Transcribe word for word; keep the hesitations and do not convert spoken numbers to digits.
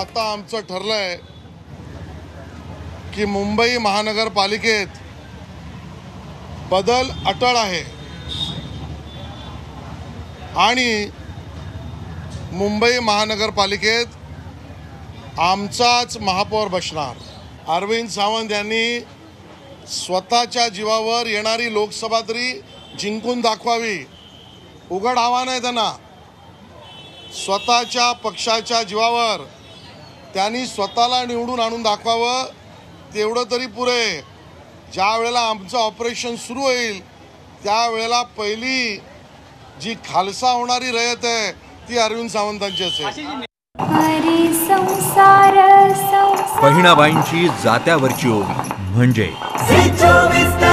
आता आमचं ठरलंय की मुंबई महानगरपालिकेत बदल अटळ आहे आणि मुंबई महानगरपालिकेत आमचाच महापौर बसणार। अरविंद सावंत यांनी स्वतःच्या जीवावर येणारी लोकसभा तरी जिंकून दाखवावी, उघड आव्हान आहे त्यांना। स्वतःच्या पक्षाच्या जीवावर त्यांनी स्वतःला निवडून आणून दाखवावं, तेवढं तरी पुरे। ज्या वेळेला आमचं ऑपरेशन सुरू होईल त्यावेळेला पहिली जी खालसा होणारी रयत आहे ती अरविंद सावंतांची असेल। बहिणाबाईंची जात्यावरची ओवी म्हणजे